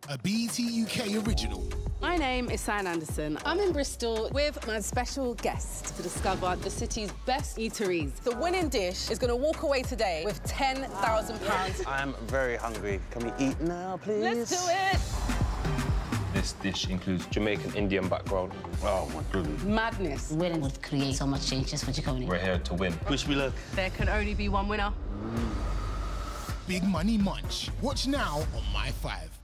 a BET UK original. My name is Sian. I'm in Bristol with my special guest to discover the city's best eateries. The winning dish is going to walk away today with £10,000. I'm very hungry. Can we eat now, please? Let's do it! This dish includes Jamaican Indian background. Oh, my goodness. Madness. Winning would create so much change just for Jacoby. We're here to win. Wish me luck. There can only be one winner. Big Money Munch. Watch now on My 5.